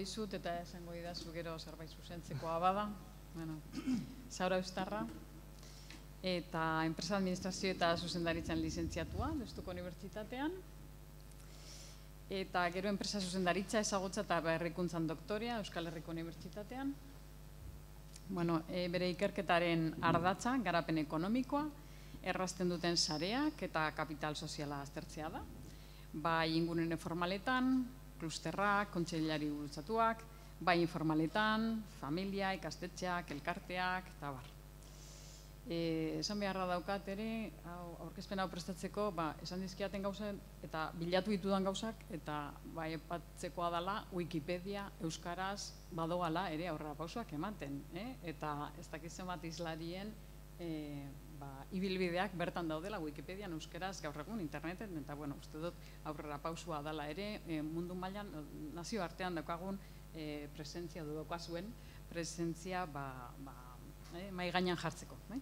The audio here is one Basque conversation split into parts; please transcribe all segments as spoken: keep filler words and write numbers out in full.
dizut eta esango didazu gero zerbait zuzentzekoa bada. Bueno, Zaura Eustarra, eta enpresa administrazio eta zuzendaritzan lizentziatua, Deustuko Unibertsitatean. Eta gero enpresa zuzendaritza ezagutza eta berrikuntzan doktorea Euskal Herriko Unibertsitatean. Bueno, e, bere ikerketaren ardatza, garapen ekonomikoa, errazten duten sareak eta kapital soziala aztertzea da. Bai ingurune formaletan, klusterrak, kontseilari bultzatuak, bai informaletan, familia, ikastetxeak, elkarteak, eta bar. E, esan beharra daukat ere, aurkezpen hau prestatzeko, ba, esan dizkiaten gauzak eta bilatu ditudan gauzak, eta bai epatzekoa dela Wikipedia euskaraz badoala ere aurrera pausoak ematen. Eh? Eta ez dakitzen bat islarien e, ba, ibilbideak bertan daudela Wikipedian euskaraz gaur egun interneten, eta bueno, uste dut aurrera pausua dela ere e, mundu mailan nazio artean daukagun e, presentzia dudokoa zuen, presentzia ba, ba, eh, mai gainan jartzeko. Eh?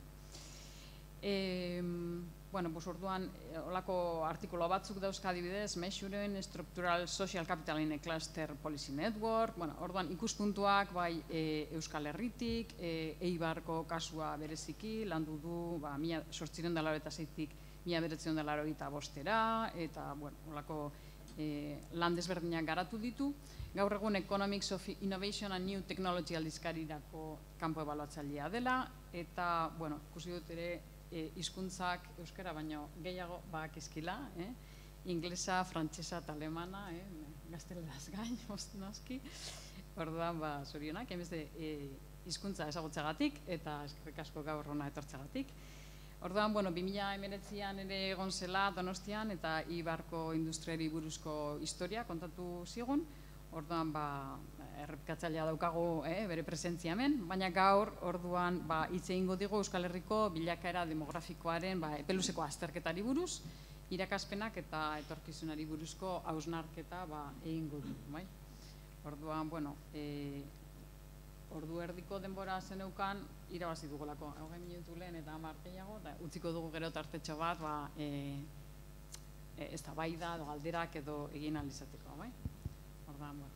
E, bueno, pues orduan, olako artikulo batzuk dauzka adibidez, Measuring Structural Social Capital in a Cluster Policy Network, bueno, orduan ikuspuntuak bai e, Euskal Herritik, e, Eibarko kasua bereziki, landu du, ba, mila sortziren da laurogeita zeitik, mila beretzen da laurogeita bostera, eta, bueno, olako e, lan desberdinak garatu ditu. Gaur egun Economics of Innovation and New Technology aldizkarirako kanpo ebaluatzailea dela, eta, bueno, ikusi dut ere, E, hizkuntzak euskara baino gehiago bakizkila, eh? Inglesa, frantsesa eta alemana, eh? Gazteleraz gain, noski. Orduan, ba, zorionak, hainbeste hizkuntza ezagutzagatik eta eskerrik asko gaur hona etortzagatik. Orduan, bueno, bi mila hemeretzian ere egon zela Donostian eta Eibarko industriari buruzko historia kontatu zigun. Orduan, ba, errepikatzailea daukagu eh, bere presentzia hemen, baina gaur, orduan, ba, hitz egingo digu Euskal Herriko bilakaera demografikoaren ba, epeluzeko azterketari buruz, irakaspenak eta etorkizunari buruzko hausnarketa ba, egingo du. Bai? Orduan, bueno, e, ordu erdiko denbora zeneukan, irabazi dugulako, hogei minutu lehen eta hamar gehiago, eta utziko dugu gero tartetxo bat, ba, e, e, ez da bai da, galderak edo egin alizateko. Bai? Orduan, bueno.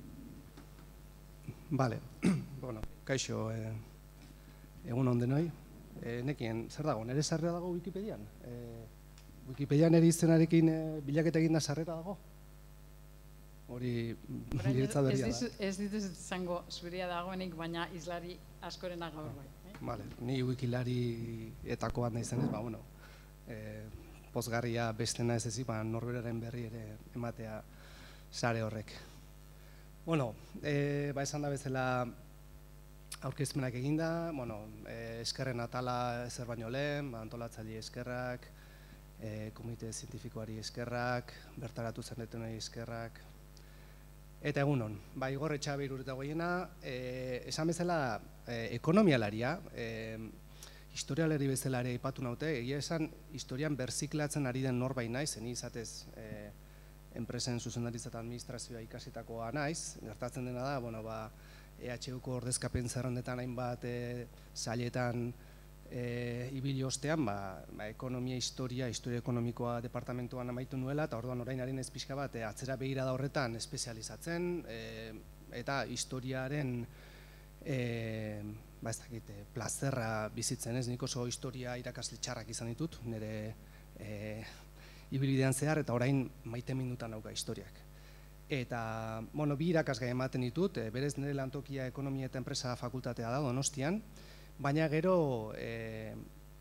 Bale, bueno, kaixo, eh, egun ondenoi. Eh, nekien, zer dago, nire sarrera dago Wikipedian? Eh, Wikipedian ere izenarekin eh, bilaketa egin da sarrera dago? Hori, niretzat berria da. Ez dituz izango zuria dagoenik, baina islari askorena gaur bai. Eh? Bale, ni wikilari etako bat naizenez, ba, bueno, eh, pozgarria bestena ez ezik, ba, norberaren berri ere ematea sare horrek. Bueno, e, ba esan da bezala aurkezpenak eginda, bueno, e, eskerren atala ezer baino lehen, ba, antolatzaile eskerrak, e, komite zientifikoari eskerrak, bertaratu zendetunei eskerrak, eta egunon, ba, Igor Etxabe irureta goiena, e, esan bezala e, ekonomialaria, e, historialari bezala ere aipatu naute, egia esan historian berziklatzen ari den norbait naiz, zen izatez, e, enpresen zuzendaritza eta administrazioa ikasitakoa naiz, gertatzen dena da, bueno, ba, E H Uko ordezkapen zerrendetan hainbat e, zailetan e, ibili ostean, ba, ba, ekonomia, historia, historia ekonomikoa departamentuan amaitu nuela, eta orduan orain harin ez pixka bat, e, atzera begirada horretan espezializatzen, e, eta historiaren e, ba, ez dakit, e, plazerra bizitzen ez, nik oso historia irakasle txarrak izan ditut, nire e, ibilbidean zehar, eta orain maite minutan dauka historiak. Eta, bueno, bi irakasgai ematen ditut, e, berez nire lantokia ekonomia eta enpresa fakultatea da Donostian, baina gero e,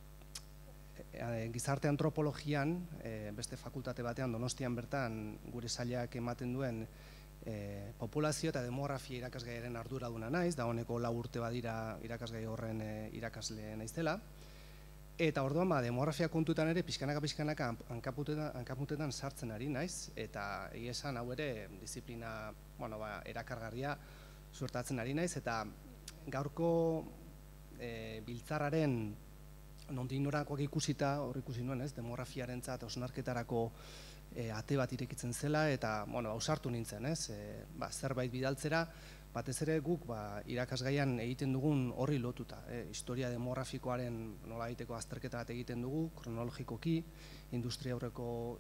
e, gizarte antropologian, e, beste fakultate batean Donostian bertan gure sailak ematen duen e, populazio eta demografia irakasgaiaren arduraduna naiz, da honeko lau urte badira irakasgai horren e, irakasle naizela. Eta orduan, ba, demografia kontutan ere, pixkanaka-pixkanaka hankaputetan sartzen ari naiz, eta egia esan hau ere disiplina, bueno, ba, erakargarria suertatzen ari naiz, eta gaurko e, biltzarraren nondik norakoak ikusita, hor ikusi nuen, ez, demografiarentzat hausnarketarako e, ate bat irekitzen zela, eta, bueno, ausartu nintzen, ez, e, ba, zerbait bidaltzera, batez ere guk ba, irakasgaian egiten dugun horri lotuta. E, historia demografikoaren nola egiteko azterketa bat egiten dugu, kronologikoki, industria aurreko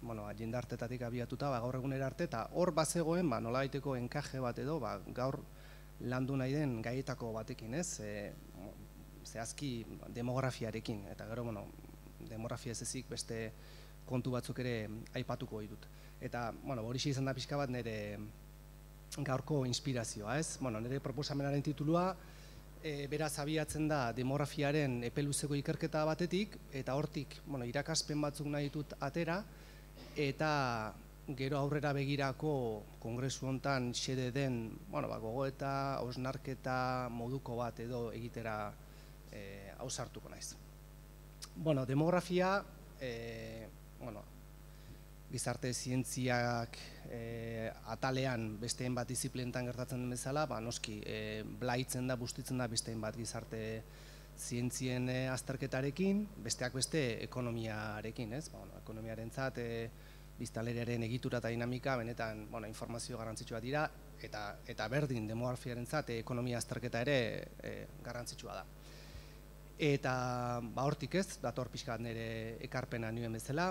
bueno, jendartetatik abiatuta, ba, gaur egunera arte, eta hor bazegoen, ba, nola baiteko enkaje bat edo, ba, gaur landu nahi den gaietako batekin, ez? E, zehazki demografiarekin, eta gero, bueno, demografia ez ezik beste kontu batzuk ere aipatuko ditut. Eta, bueno, horixe izan da pixka bat nire gaurko inspirazioa, ez? Bueno, nire proposamenaren titulua, e, beraz abiatzen da demografiaren epeluzeko ikerketa batetik, eta hortik, bueno, irakaspen batzuk nahi ditut atera, eta gero aurrera begirako kongresu hontan xede den, bueno, ba, gogoeta, hausnarketa moduko bat edo egitera e, ausartuko naiz. Bueno, demografia, e, bueno, gizarte zientziak e, atalean besteen bat disiplintan gertatzen den bezala, ba, noski, e, blaitzen da, bustitzen da besteen bat gizarte zientzien e, azterketarekin, besteak beste ekonomiarekin, ez? Ba, bueno, ekonomiarentzat e, biztanleriaren egitura eta dinamika benetan, bueno, informazio garrantzitsua dira, eta, eta berdin demografiarentzat e, ekonomia azterketa ere e, garrantzitsua da. Eta ba, hortik ez, dator pixka nire ekarpena nioen bezala,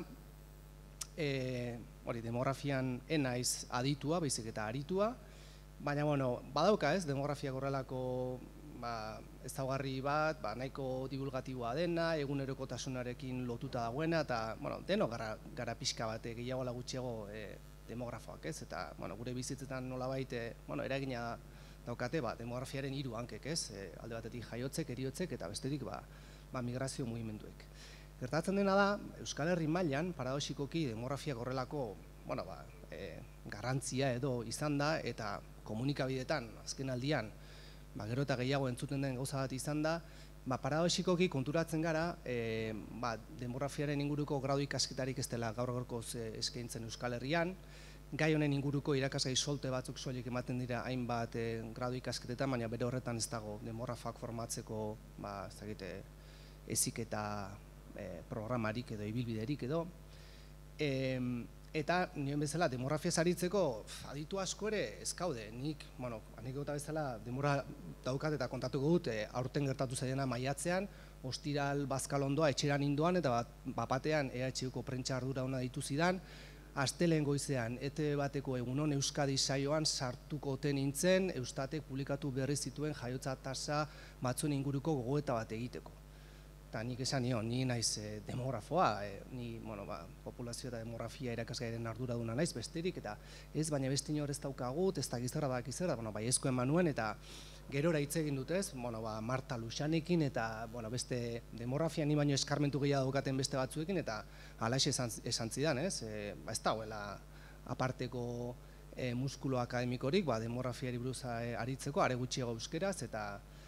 e, hori, demografian enaiz aditua, baizik eta aritua, baina, bueno, badauka ez, demografiak horrelako ba, ezaugarri bat, ba, nahiko divulgatiboa dena, egunerokotasunarekin lotuta dagoena, eta, bueno, deno gara, gara pixka bat, gehiago lagutxeago e, demografoak ez, eta, bueno, gure bizitzetan nolabait, e, bueno, eragina daukate, ba, demografiaren hiru hankek ez, e, alde batetik jaiotzek, eriotzek, eta bestetik, ba, ba, migrazio mugimenduek. Gertatzen dena da, Euskal Herri mailan, paradoxikoki demografiak horrelako, bueno, ba, e, garrantzia edo izan da, eta komunikabidetan, azken aldian, ba, gero eta gehiago entzuten den gauza bat izan da, ba, paradoxikoki konturatzen gara, e, ba, demografiaren inguruko gradu ikasketarik ez dela gaur gaurkoz eskaintzen Euskal Herrian, gai honen inguruko irakasgai solte batzuk soilik ematen dira hainbat e, gradu ikasketetan, baina bere horretan ez dago demografoak formatzeko, ba, ez dakite, heziketa e, programarik edo ibilbiderik edo. E, eta nioen bezala demografia aritzeko aditu asko ere ez gaude. Nik, bueno, anekdota bezala demora daukat eta kontatuko dut, e, aurten gertatu zaidana maiatzean, ostiral bazkalondoa etxeran indoan eta bat, bapatean E H Uko prentsa ardura ona ditu zidan, astelehen goizean, E T B bateko Egunon Euskadi saioan sartuko ote nintzen, Eustatek publikatu berri zituen jaiotza tasa batzuen inguruko gogoeta bat egiteko. Eta nik esan nion, ni naiz e, demografoa, e, ni, bueno, ba, populazio eta demografia irakasgaiaren arduraduna naiz besterik, eta ez, baina beste inor ez daukagut, ez da gizarra bak izerra, bueno, bai ezko eman nuen, eta gerora hitz egin dutez, bueno, ba, Marta Luxanekin, eta bueno, beste demografia ni baino eskarmentu gehiago daukaten beste batzuekin, eta halaxe esan, esan zidan, ez, e, ba, ez dagoela aparteko e, muskulo akademikorik, ba, demografiari buruz aritzeko, are gutxiago euskeraz, eta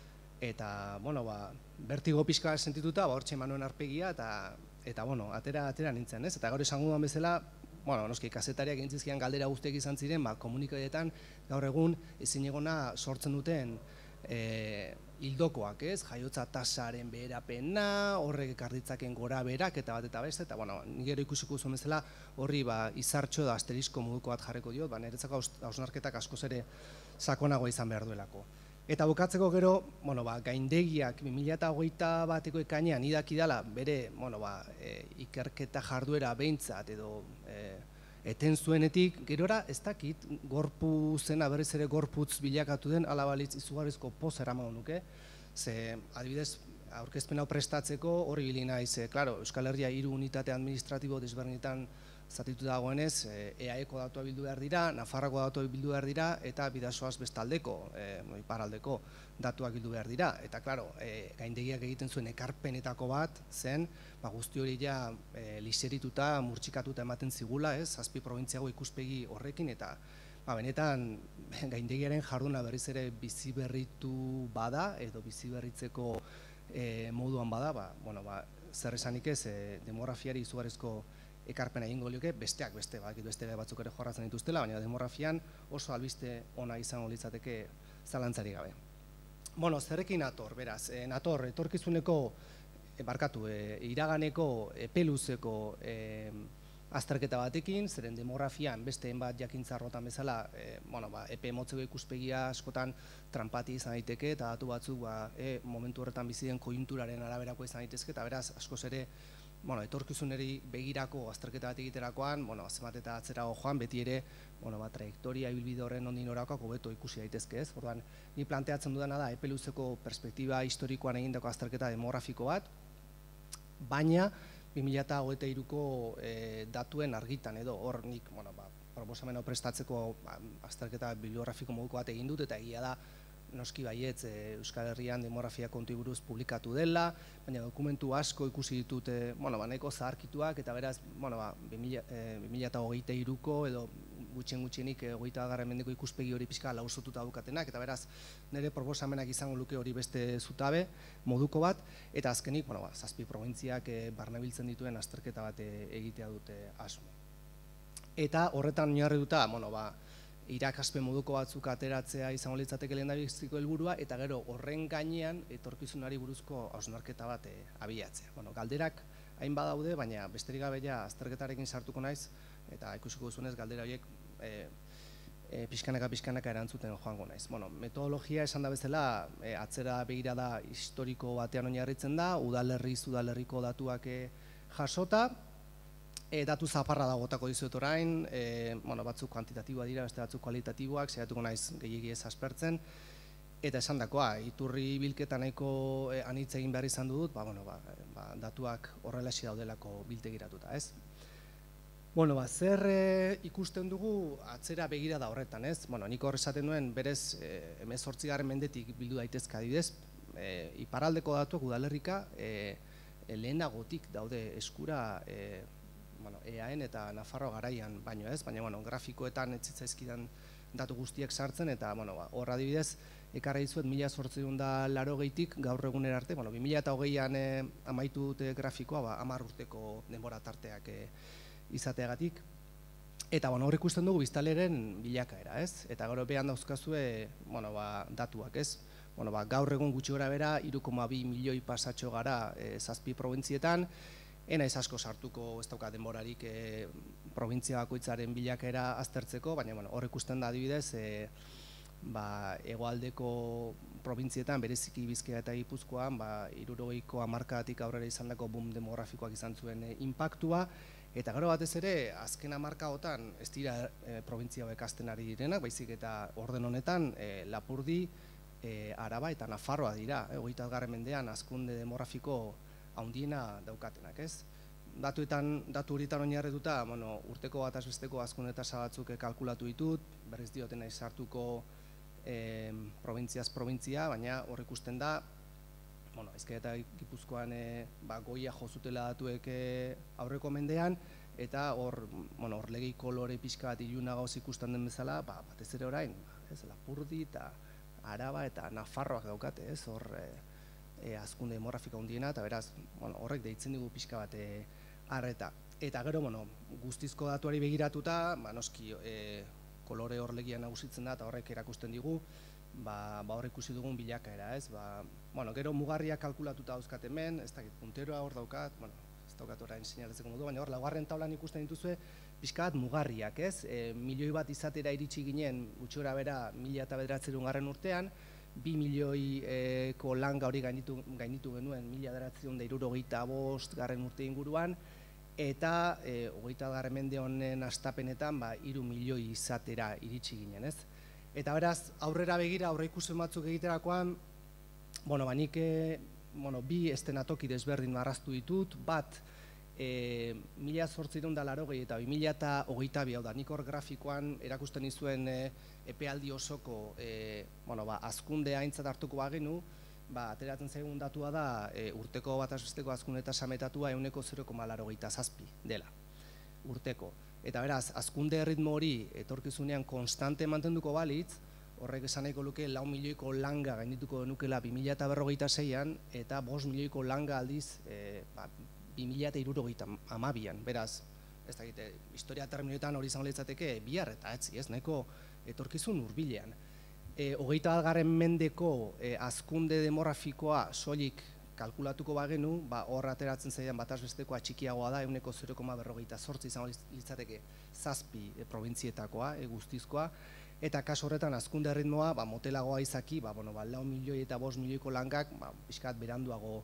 eta, bueno, ba, bertigo pixka sentituta, ba, hortxe eman nuen arpegia, eta, eta, bueno, atera, atera nintzen, ez? Eta gaur esango duan bezala, bueno, noski, kazetariak entzizkian galdera guztiak izan ziren, ba, komunikadetan gaur egun ezin egona sortzen duten e, hildokoak, ez? Jaiotza tasaren beherapena, horrek ekarditzaken gora berak, eta bat eta beste, eta, bueno, nigero ikusiko zuen bezala, horri, ba, izartxo da asterisko moduko bat jarriko diot, ba, niretzako hausnarketak askoz ere sakonagoa izan behar duelako. Eta bukatzeko gero, bueno, ba, gaindegiak bi mila hogeita bateko ekainean idaki dela bere, bueno, ba, e, ikerketa jarduera behintzat edo e, eten zuenetik, gerora ez dakit gorpu zena berriz ere gorputz bilakatu den ala balitz izugarrizko poz eramango nuke, ze adibidez aurkezpen hau prestatzeko horri bili naiz, e, claro, Euskal Herria hiru unitate administratibo desberdinetan zatitu dagoenez, E A Eko datua bildu behar dira, Nafarroko datua bildu behar dira, eta Bidasoaz bestaldeko, e, iparraldeko datuak bildu behar dira. Eta, klaro, e, gaindegiak egiten zuen ekarpenetako bat zen, ba, guzti hori ja e, liserituta, murtxikatuta ematen zigula, ez, zazpi probintziago ikuspegi horrekin, eta ba, benetan gaindegiaren jarduna berriz ere bizi berritu bada, edo bizi berritzeko e, moduan bada, ba, bueno, ba, zer esanik ez, e, demografiari izugarrizko ekarpena egingo lioke, besteak beste, ba, beste batzuk ere jorratzen dituztela, baina demografian oso albiste ona izango litzateke zalantzari gabe. Bueno, zerrekin nator, beraz, e, nator, etorkizuneko, e, barkatu, e, iraganeko, epeluzeko e, azterketa batekin, zeren demografian beste bat jakintzarrotan bezala, e, bueno, ba, epe motzeko ikuspegia askotan trampati izan daiteke, eta datu batzuk ba, e, momentu horretan bizi den koiunturaren araberako izan daitezke, eta beraz, askoz ere, bueno, etorkizuneri begirako azterketa bat egiterakoan, bueno, zenbat eta atzerago joan, beti ere, bueno, ba, trajektoria ibilbide horren ondin orakoak hobeto ikusi daitezke, ez? Orduan, ni planteatzen dudana da epe luzeko perspektiba historikoan egindako azterketa demografiko bat, baina bi mila hogeita hiruko e, datuen argitan edo hor nik, bueno, ba, proposamen hau prestatzeko ba, azterketa bibliografiko moduko bat egin dut, eta egia da noski baietz e, Euskal Herrian demografia kontuei buruz publikatu dela, baina dokumentu asko ikusi ditut, e, bueno, ba, nahiko zaharkituak, eta beraz, bueno, ba, bi mila hogeita hiruko edo gutxien gutxienik hogeita garren mendeko ikuspegi hori pixka lausotuta daukatenak, eta beraz, nire proposamenak izango luke hori beste zutabe, moduko bat, eta azkenik, bueno, ba, zazpi probintziak e, barnebiltzen dituen azterketa bat e, egitea dute asmo. Eta horretan oinarrituta, bueno, ba, irakaspen moduko batzuk ateratzea izango litzateke lehendabiziko helburua, eta gero horren gainean etorkizunari buruzko hausnarketa bat e, abiatzea. Bueno, galderak hain badaude, baina besterik gabe ja azterketarekin sartuko naiz, eta ikusiko duzunez galdera horiek e, e, pixkanaka pixkanaka erantzuten joango naiz. Bueno, metodologia esan da bezala e, atzera begirada historiko batean oinarritzen da, udalerriz udalerriko datuak e, jasota, E, datu zaparra da gotako dizuet orain, e, bueno, batzuk kuantitatiboa dira, beste batzuk kualitatiboak, saiatuko naiz gehiegi ez aspertzen, eta esan dakoa, iturri bilketa nahiko e, anitz egin behar izan dut, ba, bueno, ba, ba, datuak horrelaxi daudelako biltegiratuta, ez? Bueno, ba, zer e, ikusten dugu atzera begira da horretan, ez? Bueno, nik hor esaten duen berez e, hemezortzigarren mendetik bildu daitezka adibidez, e, iparraldeko datuak udalerrika e, e, lehenagotik daude eskura e, bueno, eaen eta Nafarroa garaian baino ez, baina bueno, grafikoetan ez zitzaizkidan datu guztiek sartzen, eta bueno, ba, hor adibidez, ekarri dizuet mila zortziehun eta laurogeitik gaur egunera arte, bueno, bi mila hogeian e, amaitu dute grafikoa, ba, hamar urteko denbora tarteak e, izateagatik, eta bueno, hor ikusten dugu biztanleen bilakaera, ez? Eta gero behan dauzkazue, bueno, ba, datuak, ez? Bueno, ba, gaur egun gutxi gora bera, hiru koma bi milioi pasatxo gara e, zazpi probintzietan. Ena ez asko sartuko ez dauka denborarik e, probintzia bakoitzaren bilakaera aztertzeko, baina bueno, hor ikusten da adibidez, e, ba, hegoaldeko probintzietan, bereziki Bizkaia eta Gipuzkoan, ba, hirurogeiko hamarkadatik aurrera izandako boom demografikoak izan zuen e, inpaktua, eta gero batez ere, azken hamarkadotan ez dira e, probintzia hauek hazten ari direnak, baizik eta orden honetan e, Lapurdi, e, Araba eta Nafarroa dira, e, hogeita garren mendean hazkunde demografiko handiena daukatenak, ez? Datuetan, datu horietan oinarrituta, bueno, urteko bataz besteko hazkunde tasa batzuk kalkulatu ditut, berriz dioten naiz sartuko e, probintziaz probintzia, baina hor ikusten da, bueno, Bizkaia eta Gipuzkoan e, ba, goia jozutela datuek e, aurreko mendean, eta hor, bueno, hor legi kolore pixka bat iluna gauz ikusten den bezala, ba, batez ere orain, ez, Lapurdi eta Araba eta Nafarroak daukate, ez, hor, e, E, azkunde demografika hundiena, eta beraz, bueno, horrek deitzen dugu pixka bat e, arreta. Eta gero, bueno, guztizko datuari begiratuta, ba, noski e, kolore horlegia nagusitzen da, eta horrek erakusten digu, ba, ba hor ikusi dugun bilakaera, ez? Ba, bueno, gero mugarriak kalkulatuta dauzkat hemen, ez dakit, punteroa hor daukat, bueno, ez daukat orain seinalatzeko modu, baina hor, laugarren taulan ikusten dituzue, pixka bat mugarriak, ez? E, milioi bat izatera iritsi ginen, gutxora bera, mila eta bederatzerun garren urtean, bi milioiko langa hori gainitu, gainitu genuen mila bederatziehun eta hirurogeita bost garren urte inguruan, eta e, hogeita garren mende honen hastapenetan ba, hiru milioi izatera iritsi ginen, ez? Eta beraz, aurrera begira, aurre ikusten batzuk egiterakoan, bueno, ba, nik e, bueno, bi estenatoki desberdin marraztu ditut, bat, e, mila zortziehun eta laurogei eta bi mila hogeita bi, hau da, nik hor grafikoan erakusten nizuen e, epealdi osoko e, bueno, ba, hazkunde aintzat hartuko bagenu, ba, ateratzen zaigun datua da e, urteko bataz besteko hazkunde tasa metatua ehuneko zero koma laurogeita zazpi dela urteko. Eta beraz, hazkunde erritmo hori etorkizunean konstante mantenduko balitz, horrek esan nahiko luke lau milioiko langa gaindituko denukela bi mila berrogeita seian, eta bost milioiko langa aldiz e, ba, bi mila hirurogeita hamabian. Beraz, ez dakite, historia terminoetan hori izango litzateke bihar eta etzi, ez, nahiko etorkizun hurbilean. E, hogeita bat garren mendeko e, hazkunde demografikoa soilik kalkulatuko bagenu, ba, hor ateratzen zaidan bataz bestekoa txikiagoa da, ehuneko zero koma berrogeita zortzi izango litzateke zazpi e, probintzietakoa, e, guztizkoa, eta kasu horretan hazkunde erritmoa ba, motelagoa izaki, ba, bueno, ba, lau milioi eta bost milioiko langak ba, pixkat beranduago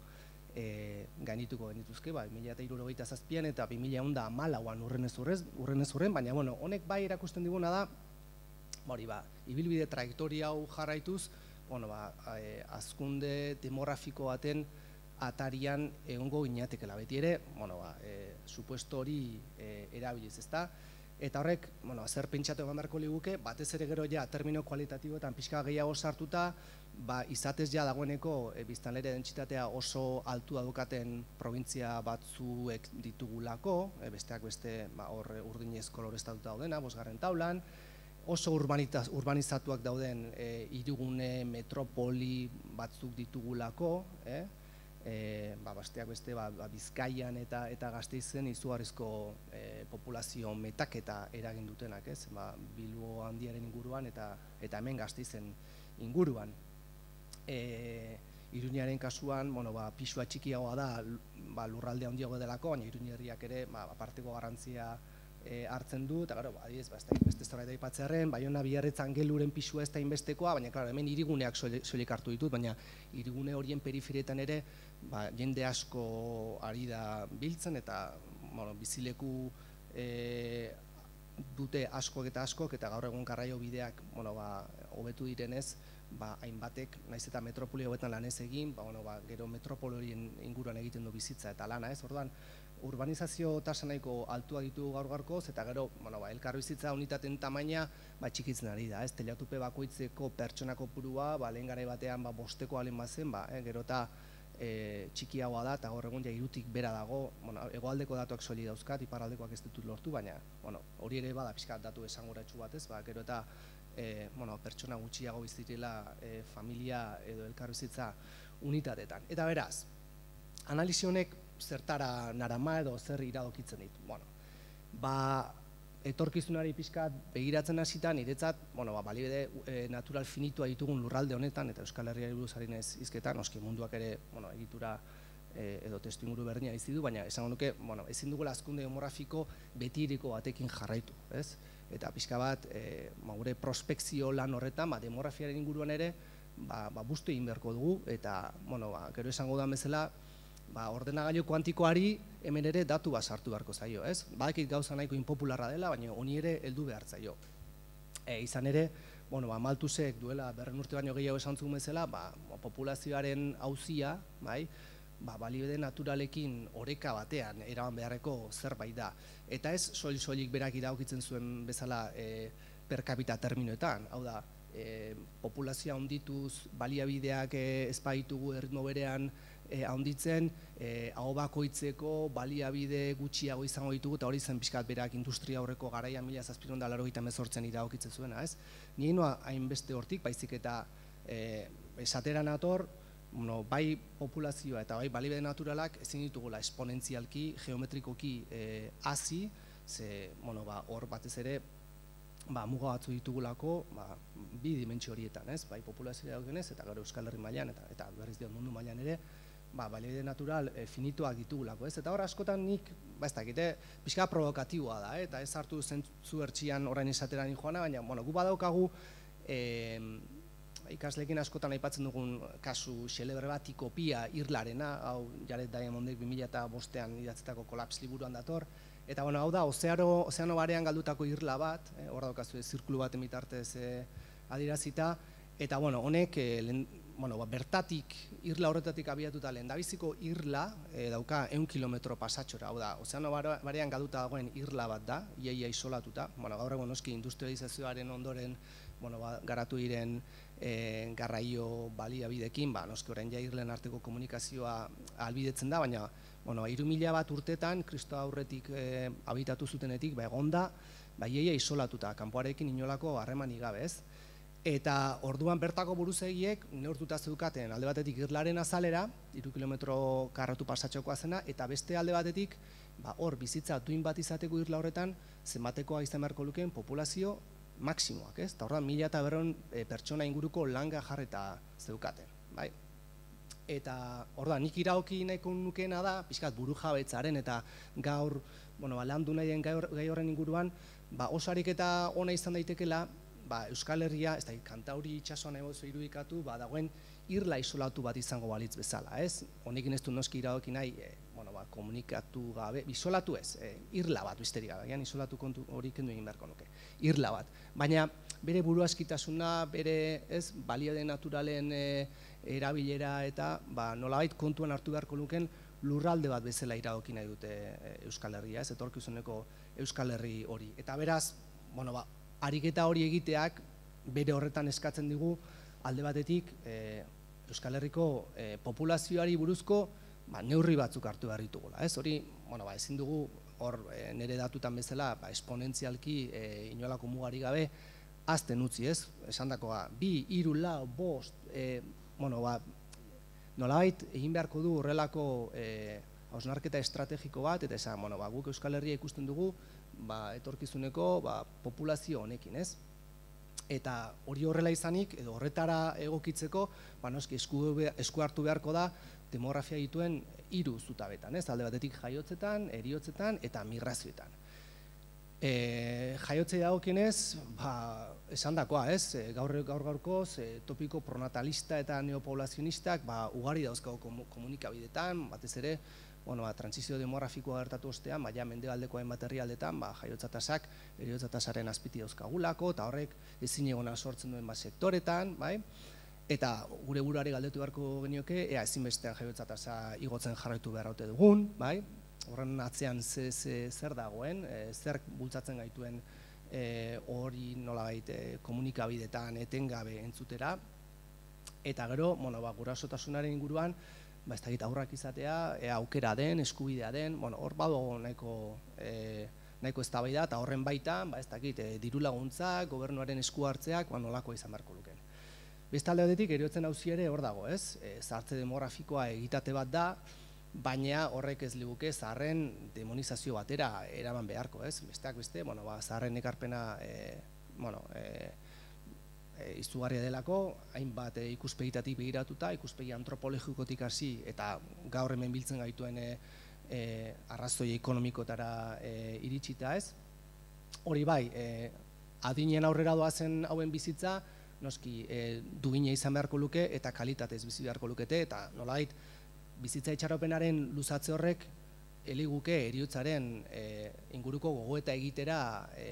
gainituko genituzke, bi mila hirurogeita zazpian eta bi mila hamalauan urrenez urren, baina honek bai erakusten diguna da, hori ba, ibilbide trajektoria hau jarraituz, hazkunde demografiko baten atarian egongo ginatekela beti ere, supuesto hori erabiliz, ezta? Eta horrek, zer pentsatu egon beharko liguke, batez ere gero ja termino kualitatiboetan pixka gehiago sartuta, izatez ja dagoeneko biztanlere dentsitatea oso altua dukaten provintzia batzuek ditugulako, besteak beste urdinez koloreztatuta daudena, bosgarren taulan, oso urbanizatuak dauden hirigune metropoli batzuk ditugulako, besteak beste Bizkaian eta Gasteizen izugarrizko populazio metaketa eragin dutenak, Bilbo handiaren inguruan eta hemen Gasteizen inguruan. Iruñaren kasuan pisua txikiagoa da lurralde handiago delako, baina Iruña herriak ere aparteko garrantzia hartzen du, eta gero, beste zorait aipatzearen, Baiona Biarritz Angeluren pisua ez da inbestekoa, baina hemen hiriguneak soilik hartu ditut, baina hirigune horien periferietan ere jende asko ari da biltzen, eta bizileku dute askok eta askok, eta gaur egun garraio bideak hobetu direnez, hainbatek, naiz eta metropoli hobetan lan ez egin, gero metropoli horien inguruan egiten du bizitza eta lana, ez, orduan, urbanizazio tasa nahiko altua ditu gaur gaurkoz, eta gero, elkarbizitza unitateen tamaina txikitzen ari da, ez, teilatupe bakoitzeko pertsona kopurua, lehen garai batean bosteko alen bazen, gero eta txikiagoa da, eta gaur egun ja hirutik bera dago, hegoaldeko datuak soilik dauzkat, iparraldekoak ez ditut lortu, baina hori ere bada pixka datu esanguratsu bat, ez, gero eta pertsona gutxiago bizitela familia edo elkarbizitza unitateetan. Eta beraz, analisi honek zertara narama edo zer iradokitzen dit. Ba, etorkizunari pixkat begiratzen hasitan, niretzat, balibide natural finitua ditugun lurralde honetan, eta Euskal Herriari buruz ari naiz hizketan, noski munduak ere egitura edo testuinguru berdina bizi du, baina esango nuke, ezin dugula hazkunde demografiko betiriko batekin jarraitu, ez? Eta pixka bat, gure prospekzio lan horretan, demografiaren inguruan ere, bustu egin beharko dugu, eta, gero esango da bezala, ordenagailu kuantikoari hemen ere datu bat sartu beharko zaio, ez? Badakit gauza nahiko inpopularra dela, baina honi ere heldu behar zaio. Izan ere, Malthusek duela berren urte baino gehiago esan zuen bezala, populazioaren auzia, balibide naturalekin oreka batean eraman beharreko zerbait da. Eta ez soil-soilik berak iradokitzen zuen bezala per capita terminoetan, hau da, populazioa handituz, baliabideak ez baitugu erritmo berean handitzen, hau bakoitzeko baliabide gutxiago izango ditugu, eta hori zen pixkat berak industria horreko garaian mila zazpiehun eta laurogeita hemezortzian iradokitzen zuena, ez? Ni noa hainbeste hortik, baizik eta esatera nator, bai populazioa eta bai balibide naturalak ezin ditugula esponentzialki, geometrikoki hazi, ze hor batez ere muga batzu ditugulako bi dimentsio horietan, bai populazioa dagokionez eta gero Euskal Herri mailan eta berriz diot mundu mailan ere balibide natural finituak ditugulako, ez? Eta hor askotan nik, ez dakite, pixka provokatiboa da, eta ez hartu zentzu ertxian orain esatera joana, baina gu badaukagu ikasleekin askotan aipatzen dugun kasu xelebre bat ikopia irlarena, hau Jared Diamondek bi mila bostean idatzetako kolaps liburuan dator, eta hau da, ozeano barean galdutako irla bat, hor daukazu zirkulu baten bitartez adierazita, eta honek bertatik, irla horretatik abiatuta lehendabiziko irla dauka ehun kilometro pasatxora, hau da, ozeano barean galduta dagoen irla bat da, iaia isolatuta, gaur egun noski industrializazioaren ondoren garatu diren garraio baliabidekin, noski orain ja irlen arteko komunikazioa ahalbidetzen da, baina hiru mila bat urtetan, Kristo aurretik habitatu zutenetik, egonda, iaia isolatuta, kanpoarekin inolako harremanik gabe, ez? Eta orduan bertako buruzagiek neurtuta zeukaten alde batetik irlaren azalera, hiru kilometro karratu pasatxokoa zena, eta beste alde batetik hor bizitza duin bat izateko irla horretan zenbatekoa izan beharko lukeen populazio maksimoak, ez? Eta orduan mila eta berrehun pertsona inguruko langa jarreta zeukaten, bai? Eta orduan nik iradoki nahiko nukeena da, pixkat buru jabetzaren eta gaur landu nahi den gai horren inguruan, oso ariketa ona izan daitekela Euskal Herria, ez da, Kantauri itxasoan egozu irudikatu, dagoen irla isolatu bat izango balitz bezala, ez? Honekin ez du noski iradoki nahi, e, bueno, ba, komunikatu gabe, isolatu ez, e, irla bat besterik gabe, gian isolatu kontu hori kendu egin beharko nuke, irla bat. Baina bere buruaskitasuna, bere ez, baliade naturalen e, erabilera eta ba, nolabait kontuan hartu beharko luken lurralde bat bezala iradoki nahi dute e, Euskal Herria, ez, etorkizuneko Euskal Herri hori. Eta beraz, bueno, ba, ariketa hori egiteak bere horretan eskatzen digu alde batetik e, Euskal Herriko e, populazioari buruzko ba, neurri batzuk hartu behar ditugula. Ez hori, bueno, ba, ezin dugu hor e, nire datutan bezala ba, esponentzialki e, inolako mugari gabe azten utzi, ez? Esandakoa, bi, hiru, lau, bost, e, bueno, ba, nolabait egin beharko du horrelako e, hausnarketa estrategiko bat, eta esan, bueno, ba, guk Euskal Herria ikusten dugu ba, etorkizuneko ba, populazio honekin, ez? Eta hori horrela izanik, edo horretara egokitzeko, ba, noski esku, esku hartu beharko da demografia dituen hiru zutabetan, ez? Alde batetik jaiotzetan, eriotzetan eta migrazioetan. E, jaiotzei dagokienez, ba, esandakoa, ez? E, gaur gaur gaurkoz, e, topiko pronatalista eta neopoblazionistak ba, ugari dauzkago komunikabidetan, batez ere, bueno, ba, transizio demografikoa gertatu ostean, baina mendebaldeko hainbat herrialdetan, ba, jaiotza tasak, eriotza tasaren azpiti dauzkagulako, eta horrek ezin egona sortzen duen ba, sektoretan, bai? Eta gure buruari galdetu beharko genioke, ea ezinbestean jaiotza tasa igotzen jarraitu behar haute dugun, bai? Horren atzean ze, ze, zer dagoen, e, zer bultzatzen gaituen e, hori nolabait e, komunikabidetan etengabe entzutera, eta gero, bueno, ba, gurasotasunaren inguruan, ba, ez dakit aurrak izatea, e, aukera den, eskubidea den, bueno, hor badago nahiko e, nahiko eztabaida eta horren baitan, ba, ez dakit, e, diru laguntzak, gobernuaren esku hartzeak, ba, nolako izan beharko luken. Beste alde batetik, eriotzen auzi ere hor dago, ez? E, zahartze demografikoa egitate bat da, baina horrek ez liguke zaharren demonizazio batera eraman beharko, ez? Besteak beste, bueno, ba, zaharren ekarpena, e, bueno, e, E, izugarria delako, hainbat e, ikuspegitatik begiratuta, ikuspegi antropologikotik hasi eta gaur hemen biltzen gaituen e, e, arrazoi ekonomikotara e, iritsita, ez? Hori bai, e, adinen aurrera doazen hauen bizitza, noski e, dugina izan beharko luke eta kalitatez bizi beharko lukete, eta nolabait bizitza itxaropenaren luzatze horrek eliguke eriotzaren e, inguruko gogoeta egitera e,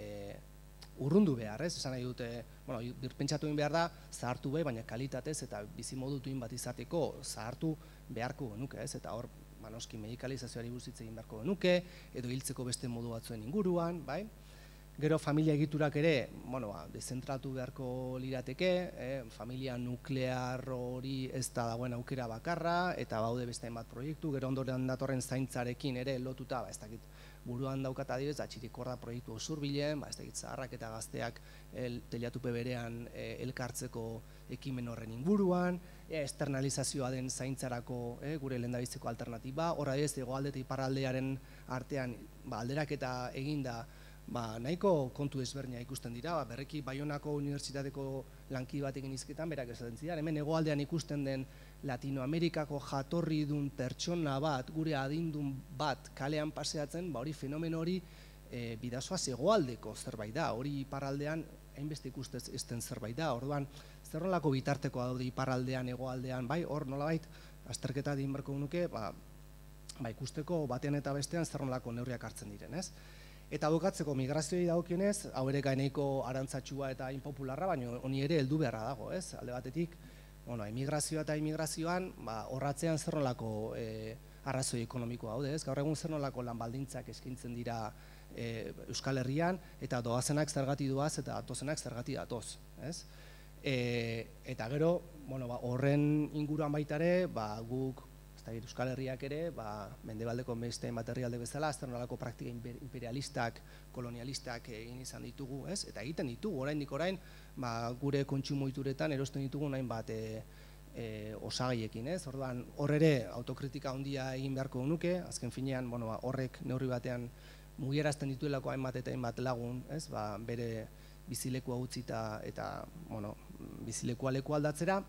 urrundu behar, ez? Esan nahi dute, bueno, birpentsatu egin behar da, zahartu be, baina kalitatez eta bizimodu duin bat izateko zahartu beharko genuke, ez? Eta hor, ba, noski medikalizazioari buruz hitz egin beharko genuke, edo hiltzeko beste modu batzuen inguruan, bai? Gero familia egiturak ere, bueno, ba, dezentratu beharko lirateke, eh? Familia nuklear hori ez da dagoen aukera bakarra, eta baude beste hainbat proiektu, gero ondoren datorren zaintzarekin ere lotuta, ba, ez dakit, buruan daukat adibidez, atxirikorda proiektu osurbilen, ba, ez dakit, zaharrak eta gazteak el, teliatupe berean e, elkartzeko ekimen horren inguruan, e, externalizazioa den zaintzarako e, gure lehendabiziko alternatiba, horra ez, hegoalde eta iparraldearen artean ba, alderaketa eginda, ba, nahiko kontu ezberdina ikusten dira, ba, berreki Baionako Unibertsitateko lanki bat egin izketan, berak esaten zidan, hemen hegoaldean ikusten den Latinoamerikako jatorri dun pertsona bat, gure adindun bat kalean paseatzen, ba, hori fenomeno hori e, bidazoa hegoaldeko zerbait da, hori iparraldean hainbeste ikustez ezten zerbait da, orduan zer nolako bitarteko daude iparraldean, hegoaldean, bai, hor nolabait, azterketa egin beharko nuke, ba, ba, ikusteko batean eta bestean zer nolako neurriak hartzen diren, ez? Eta bukatzeko migrazioi dagokionez, hau ere gaineko arantzatxua eta inpopularra, baina honi ere heldu beharra dago, ez? Alde batetik, bueno, emigrazioa eta emigrazioan, ba, horratzean zer nolako e, arrazoi ekonomikoa daude, ez? Gaur egun zer nolako lan baldintzak eskaintzen dira e, Euskal Herrian, eta doazenak zergati doaz eta datozenak zergati datoz, ez? E, eta gero, bueno, ba, horren inguruan baita ere, ba, guk Euskal Herriak ere, ba, mendebaldeko beste herrialde bezala, zer nolako praktika imperialistak, kolonialistak egin izan ditugu, ez? Eta egiten ditugu, oraindik orain, ba, gure kontsumo ohituretan erosten ditugu hainbat e, e, osagaiekin, ez? Orduan, hor ere autokritika handia egin beharko nuke, azken finean, bueno, ba, horrek neurri batean mugiarazten dituelako hainbat eta hainbat lagun, ez? Ba, bere bizilekua utzita eta, bueno, bizilekua leku aldatzera.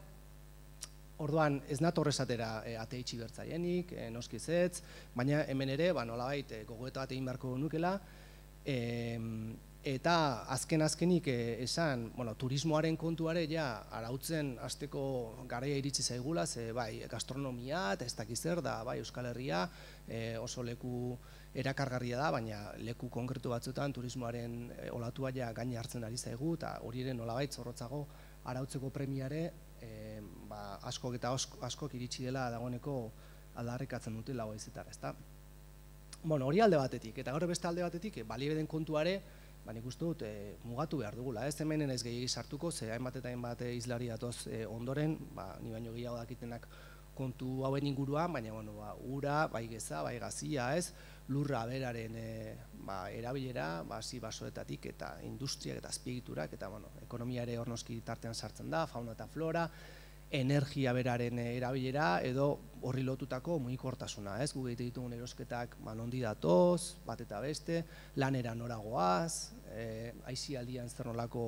Orduan, ez nator esatera e, ate itxi bertzaienik, e, noski zetz, baina hemen ere, ba, nolabait, e, gogoeta bat egin beharko nukela, e, Eta azken azkenik esan, bueno, turismoaren kontuare ja arautzen hasteko garaia iritsi zaigula, ze bai, gastronomia eta ez dakiz zer da, bai, Euskal Herria oso leku erakargarria da, baina leku konkretu batzuetan turismoaren olatua ja gaine hartzen ari zaigu, eta hori ere nolabait zorrotzago arautzeko premiare askok eta askok iritsi dela dagoeneko aldarrikatzen dutela goizetara, ezta? Bueno, hori alde batetik, eta gaur beste alde batetik, baliabideen kontuare, ba, nik uste dut mugatu behar dugula, ez hemen ez gehiagi sartuko, ze hainbat eta hainbat hizlari datoz ondoren, ni baino gehiago dakitenak kontu hauen inguruan, baina ura, bai geza, bai gazia, ez, lurra beraren erabilera, hasi basoetatik eta industriak eta azpiegiturak, eta ekonomia ere hor noski tartean sartzen da, fauna eta flora, energia beraren erabilera edo horri lotutako mugikortasuna, ez, gu egite ditugun erosketak nondi datoz, bat eta beste, lanera noragoaz, aisialdian zer nolako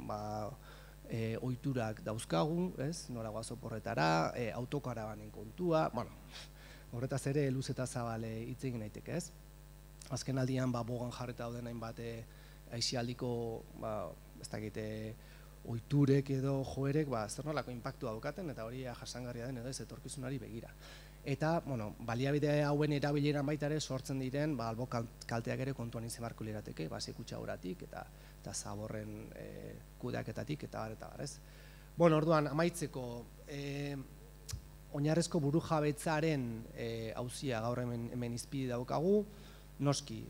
ohiturak dauzkagu, ez, noragoaz oporretara, autokarabanen kontua, bueno, horretaz ere luz eta zabale hitz egin daiteke, ez? Azken aldian bogan jarreta dauden hainbat aisialdiko, ez dakite, ohiturek edo joerek zer nolako inpaktua daukaten, eta hori jasangarria den edo ez etorkizunari begira. Eta, bueno, baliabide hauen erabileran baita ere sortzen diren albo kalteak ere kontuan izan beharko lirateke, sekutxa horatik eta zaborren kudeaketatik eta bar eta bar, ez? Bueno, orduan, amaitzeko, oinarrezko burujabetzaren auzia gaur hemen izpide daukagu, noski,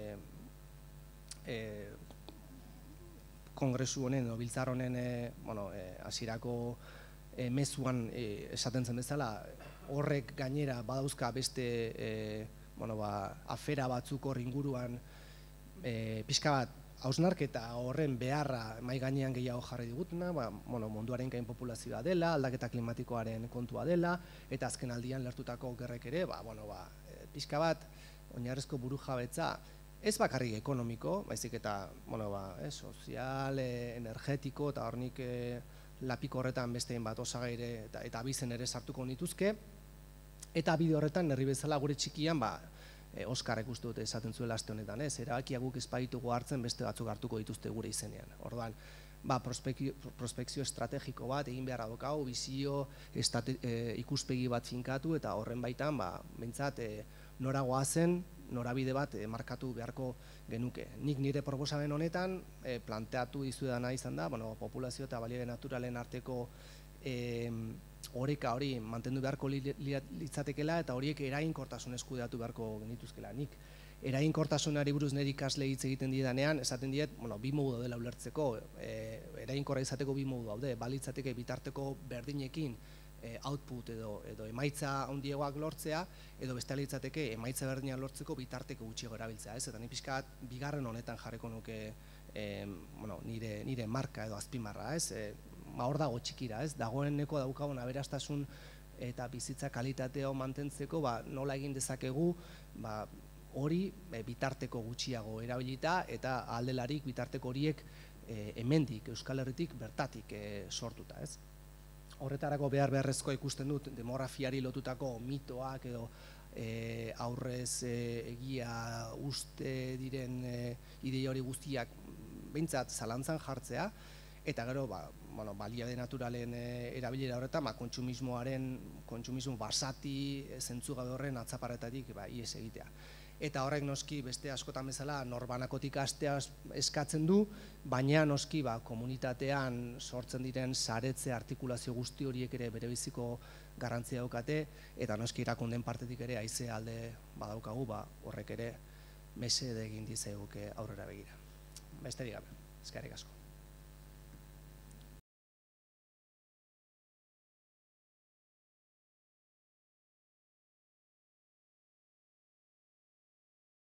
kongresu honen, edo biltzar honen hasierako mezuan esaten zen bezala, horrek gainera badauzka beste afera batzuk hor inguruan pixka bat hausnarketa horren beharra mai gainean gehiago jarri digutena, munduaren gain populazioa dela, aldaketa klimatikoaren kontua dela, eta azken aldian lertutako gerrek ere, pixka bat oinarrezko burujabetza, ez bakarrik ekonomiko, baizik eta sozial, energetiko, eta hornik lapiko horretan bestein bat osagaire eta abizen ere sartuko nituzke, eta bide horretan herri bezala gure txikian, Oskarrek uste dute esaten zuela aste honetan, ez, erabakiak guk ez baditugu hartzen beste batzuk hartuko dituzte gure izenean. Orduan, prospekzio estrategiko bat egin beharra daukagu, bizio ikuspegi bat finkatu, eta horren baitan, behintzat, nora goazen, norabide bat markatu beharko genuke. Nik nire proposamen honetan planteatu dizuedana izan da, populazio eta baliabide naturalen arteko oreka hori mantendu beharko litzatekela eta horiek eraginkortasunez kudeatu beharko genituzkela. Nik eraginkortasunari buruz nire ikasle hitz egiten didanean, esaten diet, bi modu daudela ulertzeko, eraginkorra izateko bi modu daude, balitzateke bitarteko berdinekin output edo emaitza handiegoak lortzea, edo beste litzateke emaitza berdinak lortzeko bitarteko gutxiago erabiltzea, ez? Eta ni pixka bat bigarren honetan jarriko nuke nire marka edo azpimarra, ez? Hor dago txikira, ez? Dagoeneko daukagun aberastasun eta bizitza kalitatea mantentzeko nola egin dezakegu hori bitarteko gutxiago erabilita eta aldelarik bitarteko horiek hemendik, Euskal Herritik bertatik sortuta, ez? Horretarako behar beharrezkoa ikusten dut demografiari lotutako mitoak edo aurrez egia uste diren ideia hori guztiak behintzat zalantzan jartzea, eta gero baliabide naturalen erabilera horretan kontsumismoaren, kontsumismo basati zentzugabe horren atzaparretatik ihes egitea. Eta horrek noski beste askotan bezala norbanakotik hastea eskatzen du, baina noski komunitatean sortzen diren saretze artikulazio guzti horiek ere berebiziko garrantzia daukate, eta noski erakundeen partetik ere haize alde badaukagu, horrek ere mesede egin dizeguke aurrera begira. Besterik gabe, eskerrik asko.